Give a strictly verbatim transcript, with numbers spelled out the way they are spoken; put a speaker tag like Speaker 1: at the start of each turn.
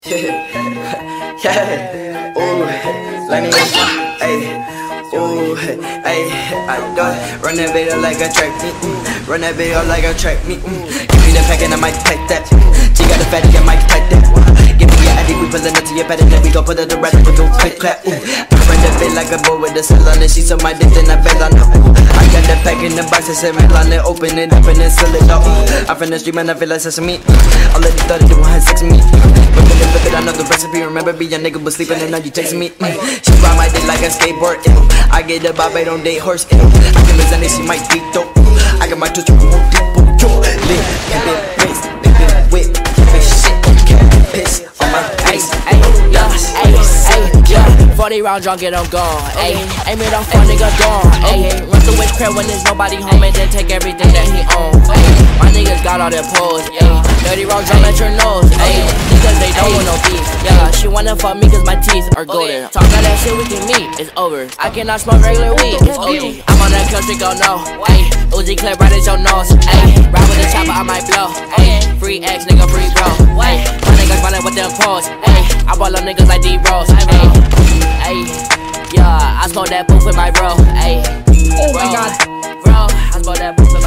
Speaker 1: Yeah, yeah, ooh, let me, ayy, ooh, ayy, I do it. Run that video like a track meet, mm. Run that video like a track meet, mm. Give me the pack and I might pack that. She got a fatty, I might pack that. Give me your addy, we pullin' up to your bed and then we gon' put it to rest with a quick clap, ooh. I run that bit like a boy with a cell on it. She saw my dick, then I fell on her, ooh. I got that pack in the box, I said, man, it, open it up and then seal it up, ooh. I'm from the street, man, I feel like sesame. All of the thought they do had sex with me. But then flip it, I know the recipe. Remember being a nigga was sleeping and now you texting me. mm. She ride my dick like a skateboard. Ew. I get the bob, I don't date horse. Ew. I can listen and she might beat dope. I got my touch with deep yo. Lit, keep it bass, keep it wet, keep it shit, keep it piss on my face.
Speaker 2: Ayy, yeah, ayy, ayy, yeah. forty round drunk and I'm gone. Ayy, aim it off for nigga gone. Ayy, run through his crib when there's nobody home and then take everything that he owns. Ayy, my niggas got all their pose. Ayy, thirty round drum at your nose. Ayy, niggas they don't want no beef. Yeah, she wanna fuck me cause my teeth are golden. Talk all that shit we can meet, it's over. I cannot smoke regular weed, it's O G. I'm on that country, go no. Ayy, Uzi clip right at your nose. Ayy, ride with the chopper, I might blow. Ayy, free X, nigga, free bro. Ayy, my niggas running with them pose. Ayy, I ball up niggas like D-Rose. Ayy, ayy, yeah, I smoke that booth with my bro. Ayy,
Speaker 3: oh my god,
Speaker 2: bro, I smoke that booth with